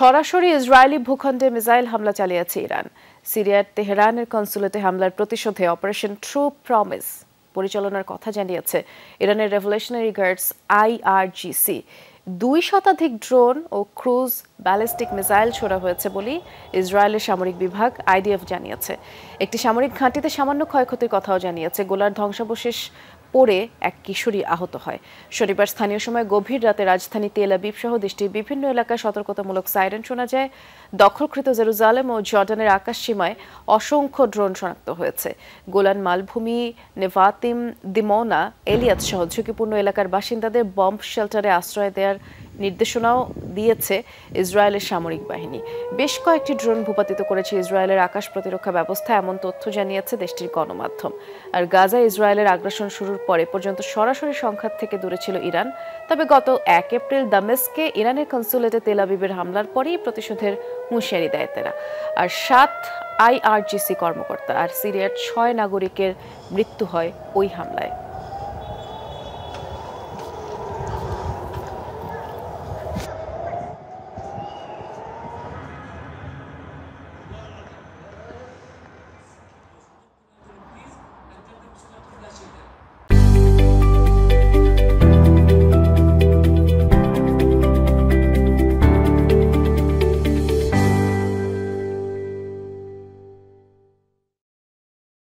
সরাসরি ইসরায়েলি ভূখণ্ডে মিসাইল হামলা চালিয়েছে ইরান। সিরিয়ার তেহরানের কনসুলেটে হামলার প্রতিশোধে অপারেশন ট্রু প্রমিস পরিচালনার কথা জানিয়েছে ইরানের রেভলিউশনারি গার্ডস আইআরজিসি। 2 শতাধিক ড্রোন ও ক্রুজ ব্যালিস্টিক মিসাইল ছোড়া হয়েছে বলে ইসরায়েলের সামরিক বিভাগ আইডিএফ জানিয়েছে। একটি সামরিক ঘাঁটিতে সামান্য ক্ষয়ক্ষতির কথাও জানিয়েছে। গোলার ধ্বংসাবশেষ পড়ে এক কিশোরী আহত হয়। শনিবার স্থানীয় সময় গভীর রাতে রাজধানী তেল আবিব সহ দেশটির বিভিন্ন এলাকায় সতর্কতামূলক সাইরেন শোনা যায়। দখলকৃত জেরুজালেম ও জর্ডানের আকাশসীমায় অসংখ্য ড্রোন শনাক্ত হয়েছে। গোলান মালভূমি, নেভাতিম, দিমোনা, এলিয়াত সহ ঝুঁকিপূর্ণ এলাকার বাসিন্দাদের বম্ব শেল্টারে আশ্রয় দেওয়ার নির্দেশনাও দিয়েছে ইসরায়েলের সামরিক বাহিনী। বেশ কয়েকটি ড্রোন ভূপাতিত করেছে ইসরায়েলের আকাশ প্রতিরক্ষা ব্যবস্থা, এমন তথ্য জানিয়েছে দেশটির গণমাধ্যম। আর গাজায় ইসরায়েলের আগ্রাসন শুরুর পরে পর্যন্ত সরাসরি সংঘাত থেকে দূরে ছিল ইরান। তবে গত 1 এপ্রিল দামেস্কে ইরানের কনসুলেটে তেল আবিবের হামলার পরেই প্রতিশোধের হুঁশিয়ারি দেয় তারা। আর 7 আইআরজিসি কর্মকর্তা আর সিরিয়ার 6 নাগরিকের মৃত্যু হয় ওই হামলায়।